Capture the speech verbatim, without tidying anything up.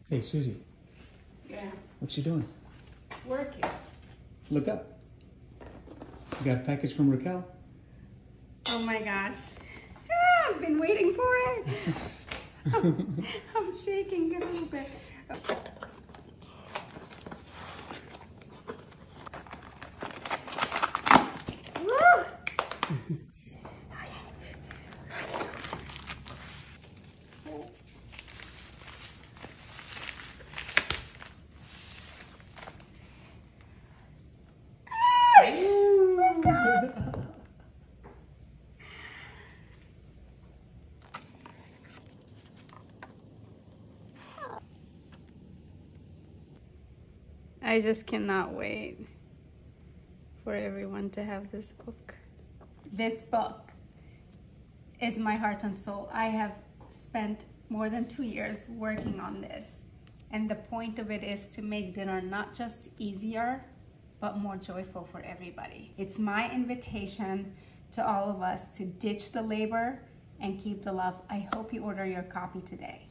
Hey, Suzy. Yeah. What you doing? Working. Look up. You got a package from Raquel? Oh my gosh. Ah, I've been waiting for it. I'm, I'm shaking a little bit. Woo! I just cannot wait for everyone to have this book. This book is my heart and soul. I have spent more than two years working on this, and the point of it is to make dinner not just easier, but more joyful for everybody. It's my invitation to all of us to ditch the labor and keep the love. I hope you order your copy today.